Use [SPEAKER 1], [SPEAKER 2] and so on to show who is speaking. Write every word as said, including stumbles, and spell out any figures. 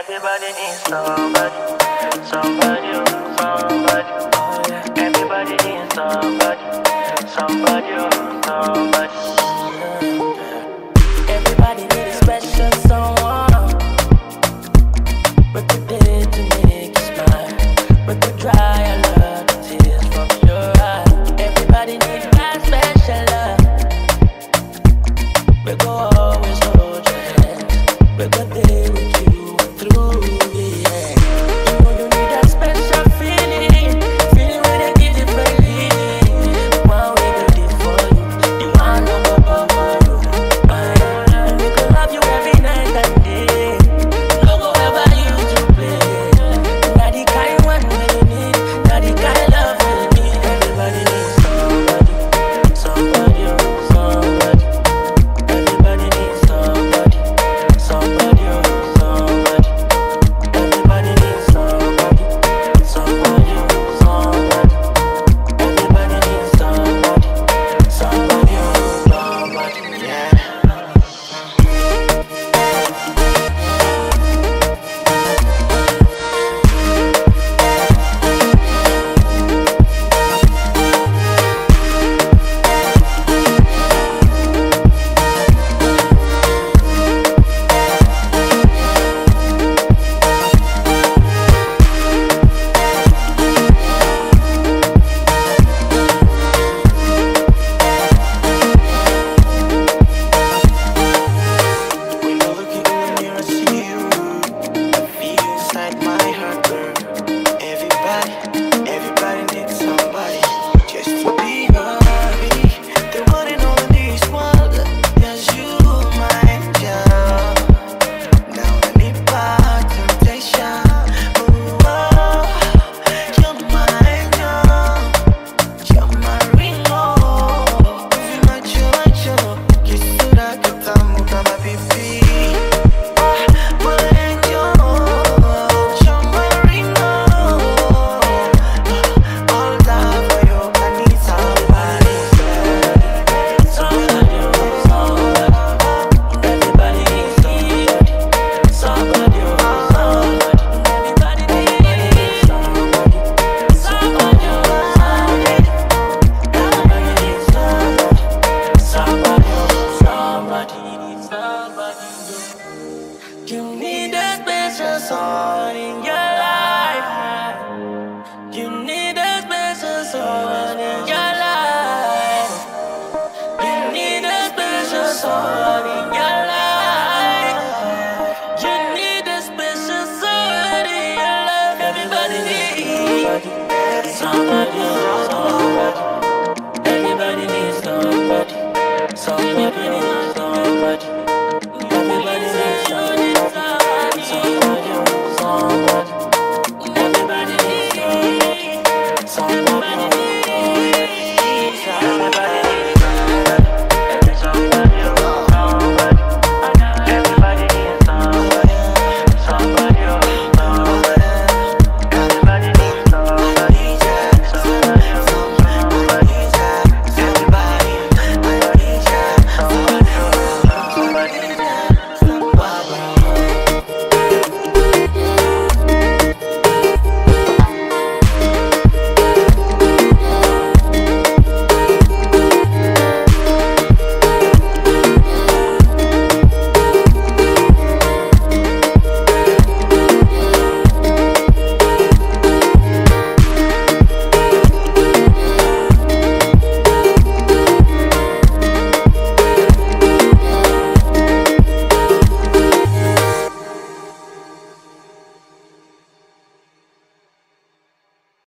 [SPEAKER 1] Everybody needs somebody, somebody, oh, somebody. Oh, yeah. Everybody needs somebody, somebody, oh, somebody.
[SPEAKER 2] Everybody needs a special someone. With the day to make you smile, with the dry a lot of tears from your eyes. Everybody needs that special love. We go always hold your hand. We go there with you through the end. You know you need that special feeling, feeling where they give you feeling. One we go there for you, the one no go go for you. And we go love you every night and day. No go ever you to play. Now the kind one when you need, now the kind love when you need. Everybody needs somebody, somebody, oh, somebody. Everybody needs somebody, somebody, oh, somebody. Everybody needs somebody, somebody, oh, somebody. Everybody needs somebody, somebody, oh, somebody. Yeah.
[SPEAKER 1] When I look at you in the mirror, I see you. I feel inside my heart, girl. Everybody, everybody needs somebody just to be happy. The one and only in this world, that's you, my angel. Now I need back temptation. Ooh, oh, you're my angel, you're my ringo. Moving macho, macho, kiss to that katamu kama pipi. My angel, you're my ringo. All that for you, I need somebody.
[SPEAKER 2] Somebody, oh, somebody. Everybody needs somebody, somebody, oh, somebody. Everybody needs somebody, somebody, oh, somebody. Everybody needs somebody, somebody, oh, somebody. Somebody. You need a special song in your